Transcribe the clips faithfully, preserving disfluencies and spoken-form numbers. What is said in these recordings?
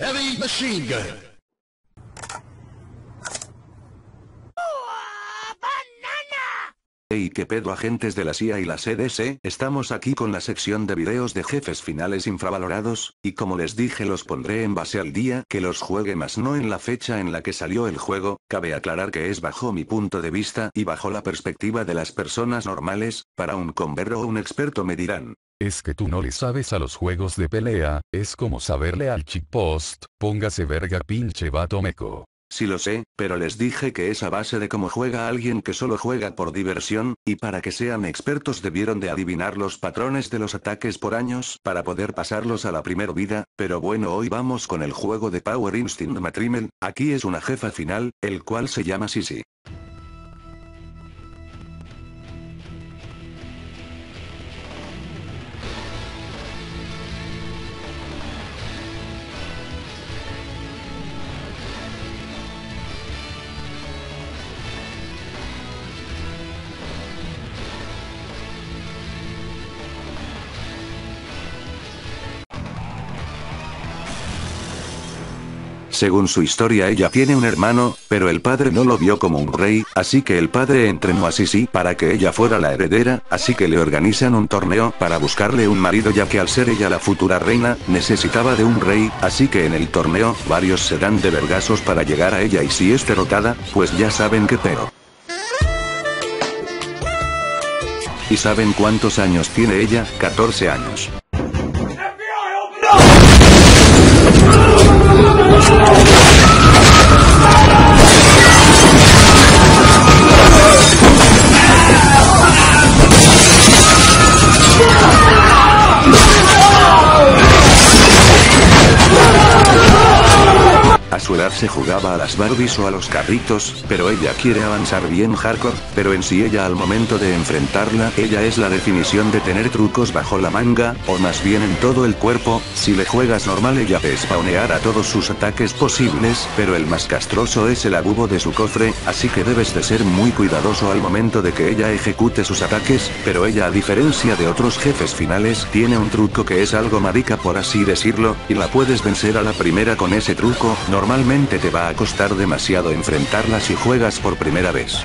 Heavy machine gun. Hey, qué pedo, agentes de la C I A y la C D C, estamos aquí con la sección de videos de jefes finales infravalorados, y como les dije los pondré en base al día que los juegue más no en la fecha en la que salió el juego. Cabe aclarar que es bajo mi punto de vista y bajo la perspectiva de las personas normales. Para un converro o un experto me dirán: es que tú no le sabes a los juegos de pelea, es como saberle al cheatpost, póngase verga pinche vato meco. Sí lo sé, pero les dije que es a base de cómo juega alguien que solo juega por diversión, y para que sean expertos debieron de adivinar los patrones de los ataques por años para poder pasarlos a la primera vida. Pero bueno, hoy vamos con el juego de Power Instinct Matrimel. Aquí es una jefa final, el cual se llama Sisi. Según su historia, ella tiene un hermano, pero el padre no lo vio como un rey, así que el padre entrenó a Sisi para que ella fuera la heredera, así que le organizan un torneo para buscarle un marido, ya que al ser ella la futura reina, necesitaba de un rey, así que en el torneo, varios se dan de vergazos para llegar a ella, y si es derrotada, pues ya saben qué pedo. ¿Y saben cuántos años tiene ella? catorce años. A su edad se jugaba a las Barbies o a los carritos, pero ella quiere avanzar bien hardcore, pero en sí ella al momento de enfrentarla, ella es la definición de tener trucos bajo la manga, o más bien en todo el cuerpo. Si le juegas normal ella te spawneará todos sus ataques posibles, pero el más castroso es el abubo de su cofre, así que debes de ser muy cuidadoso al momento de que ella ejecute sus ataques, pero ella, a diferencia de otros jefes finales, tiene un truco que es algo marica por así decirlo, y la puedes vencer a la primera con ese truco. Normalmente te va a costar demasiado enfrentarla si juegas por primera vez.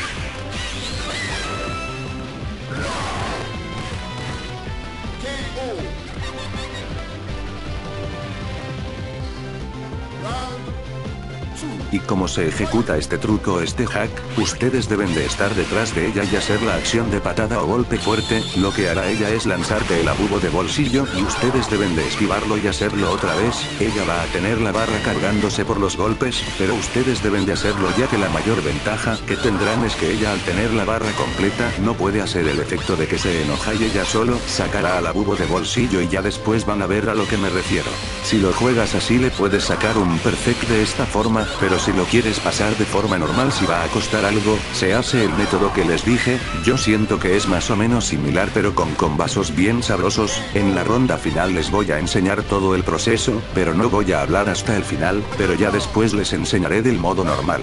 Y cómo se ejecuta este truco o este hack, ustedes deben de estar detrás de ella y hacer la acción de patada o golpe fuerte. Lo que hará ella es lanzarte el abubo de bolsillo y ustedes deben de esquivarlo y hacerlo otra vez. Ella va a tener la barra cargándose por los golpes, pero ustedes deben de hacerlo, ya que la mayor ventaja que tendrán es que ella al tener la barra completa no puede hacer el efecto de que se enoja y ella solo sacará al abubo de bolsillo, y ya después van a ver a lo que me refiero. Si lo juegas así le puedes sacar un perfect de esta forma, pero si lo quieres pasar de forma normal si va a costar algo, se hace el método que les dije. Yo siento que es más o menos similar, pero con combazos bien sabrosos. En la ronda final les voy a enseñar todo el proceso, pero no voy a hablar hasta el final, pero ya después les enseñaré del modo normal.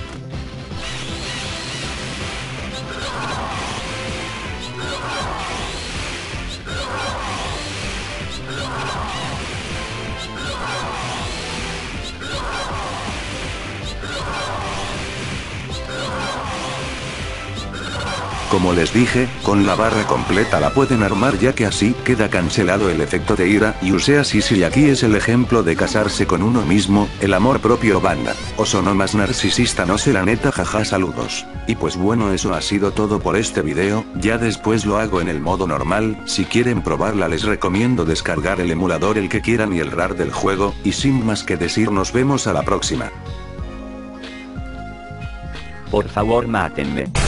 Como les dije, con la barra completa la pueden armar, ya que así queda cancelado el efecto de ira, y use así. Si aquí es el ejemplo de casarse con uno mismo, el amor propio banda. O sonó más narcisista, no sé la neta, jaja, saludos. Y pues bueno, eso ha sido todo por este video, ya después lo hago en el modo normal. Si quieren probarla les recomiendo descargar el emulador el que quieran y el R A R del juego, y sin más que decir nos vemos a la próxima. Por favor mátenme.